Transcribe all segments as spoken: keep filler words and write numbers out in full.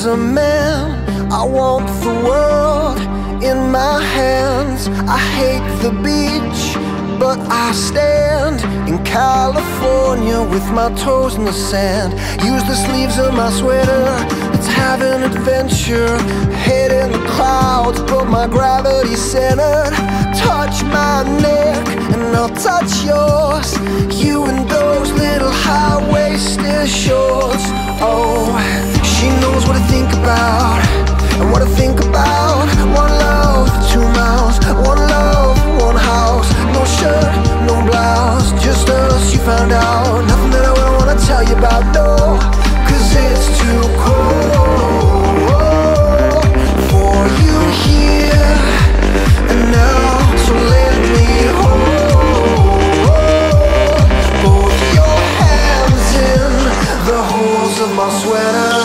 as a man, I want the world in my hands. I hate the beach, but I stand in California with my toes in the sand. Use the sleeves of my sweater, let's have an adventure. Head in the clouds, but my gravity's centered. Touch my neck and I'll touch yours. You and those little high-waisted shorts. Oh, she knows what I think about and what I think about. One love, two mouths, one love, one house. No shirt, no blouse, just us, you found out. Nothing that I wouldn't wanna tell you about, no, cause it's too cold for you here and now. So let me hold both your hands in the holes of my sweater.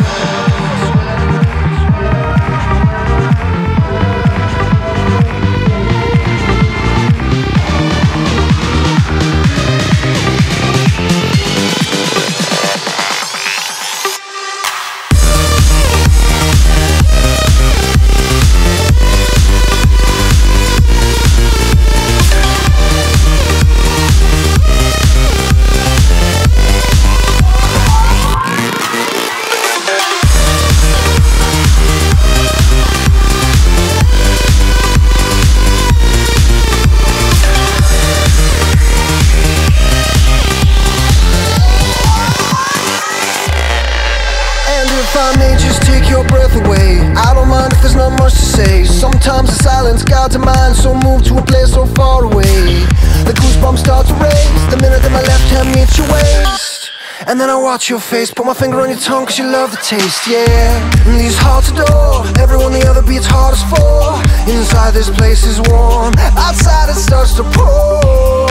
If I may just take your breath away, I don't mind if there's not much to say. Sometimes the silence guides a mind so moved to a place so far away. The goosebumps start to raise the minute that my left hand meets your waist. And then I watch your face, put my finger on your tongue cause you love the taste, yeah. And these hearts adore everyone the other beats hardest for. Inside this place is warm, outside it starts to pour.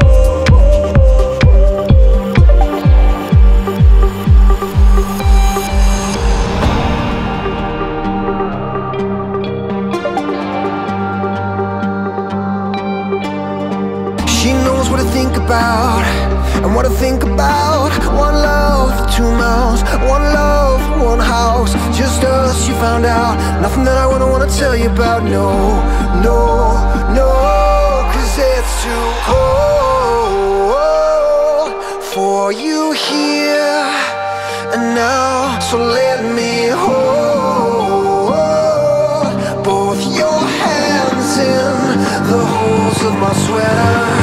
She knows what I think about and what I think about. One love, two mouths, one love, one house. Just us, you found out. Nothing that I wouldn't want to tell you about, no, no, no. Cause it's too cold for you here and now. So let me hold both your hands in the holes of my sweater.